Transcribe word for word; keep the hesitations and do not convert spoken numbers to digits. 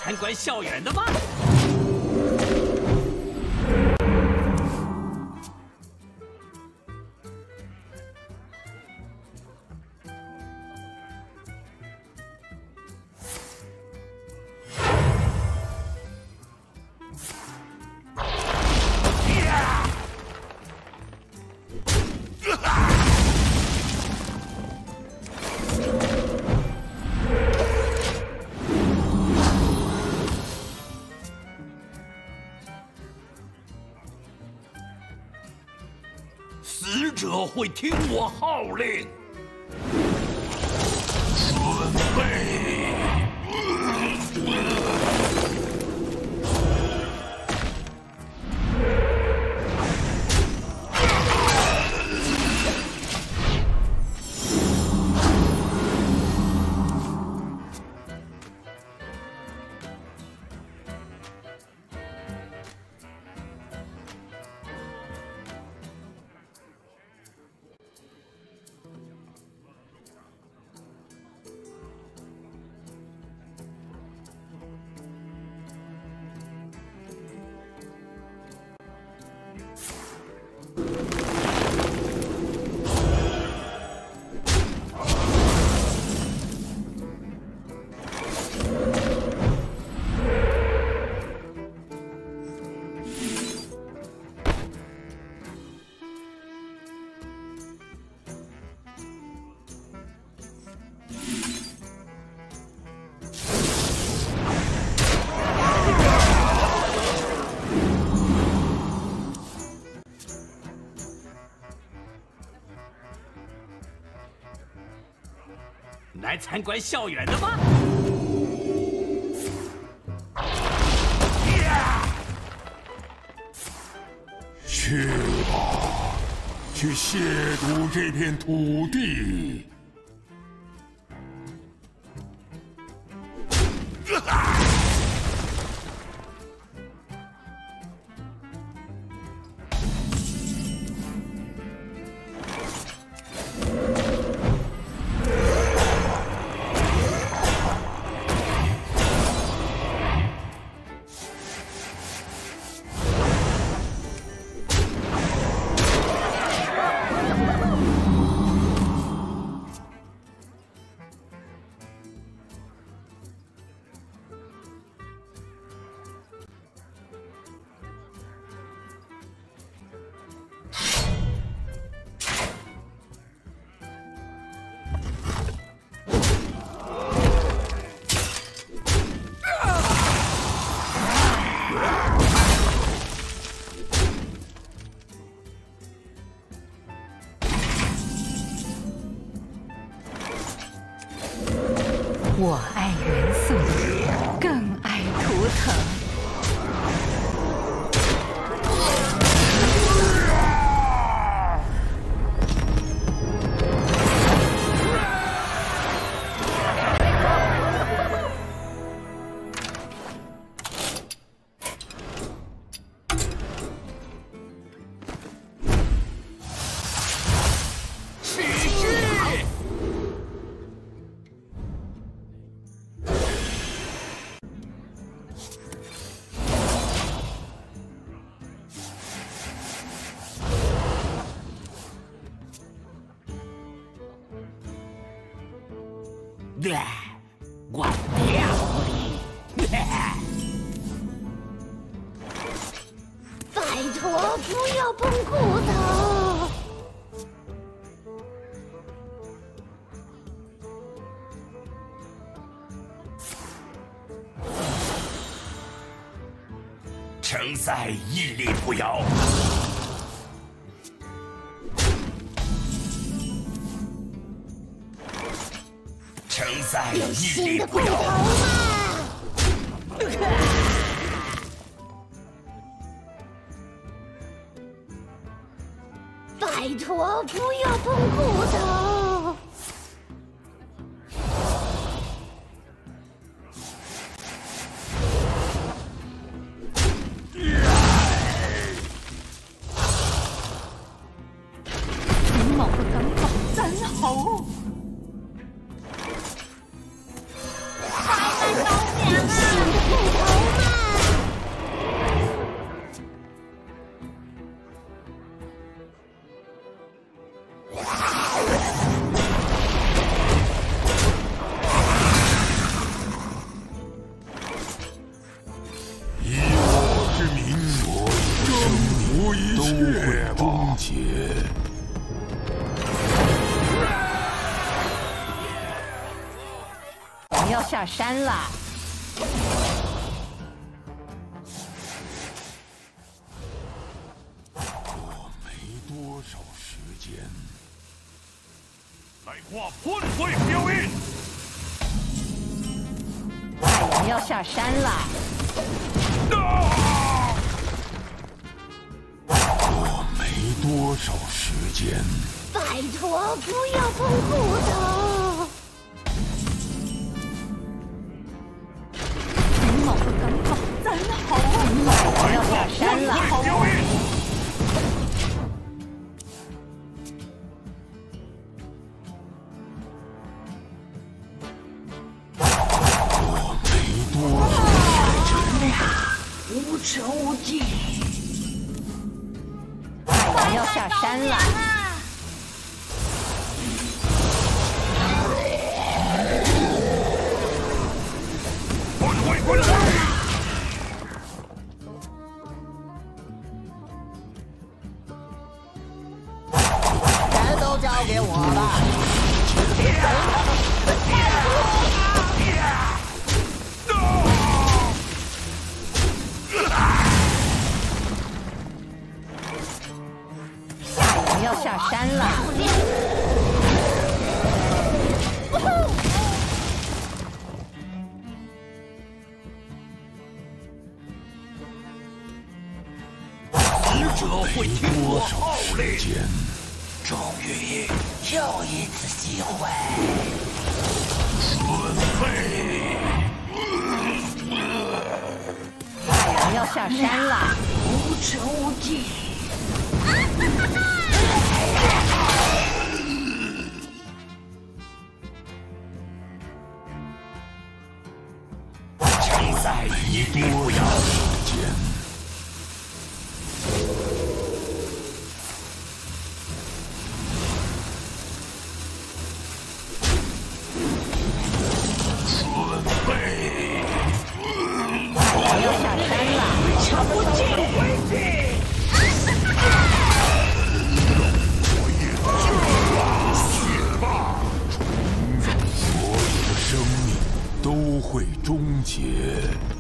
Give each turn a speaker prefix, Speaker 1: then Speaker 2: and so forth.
Speaker 1: 参观校园的吗？
Speaker 2: 死者会听我号令。准备。
Speaker 1: 来参观校园的吗？
Speaker 2: 去吧，去亵渎这片土地。
Speaker 3: 我爱元素，更爱图腾。
Speaker 1: 对，我掉你！
Speaker 4: 拜托，不要碰骨头！
Speaker 2: 承载屹立不摇。承载屹立不摇。
Speaker 4: 拜托，不要碰骨头！
Speaker 3: 你冇感覺真好。
Speaker 4: 快快救命啊！
Speaker 3: 要下山了。
Speaker 2: 我没多少时间。
Speaker 5: 来画喷绘标印。
Speaker 3: 太阳要下山了。
Speaker 5: 啊！
Speaker 2: 我没多少时间。
Speaker 4: 拜托，不要碰骨头！
Speaker 3: 你某个感觉真好啊！太阳要下山了。
Speaker 5: 标印。
Speaker 2: 我没多少时间。
Speaker 4: 无穷无尽。
Speaker 3: 太阳要下山了。
Speaker 5: 喷绘喷绘。
Speaker 4: 全都交给我吧。
Speaker 3: 太阳要下山了。
Speaker 1: 死者会听我号令。
Speaker 6: 终于又一次机会。
Speaker 5: 准备。
Speaker 3: 太阳要下山了。
Speaker 4: 无穷无尽。
Speaker 5: 请赛一定不要
Speaker 2: 时间。
Speaker 5: 准备。
Speaker 3: 太阳要下山了。
Speaker 5: 瞧不见回避。
Speaker 2: 死吧！所有的生命都会终结。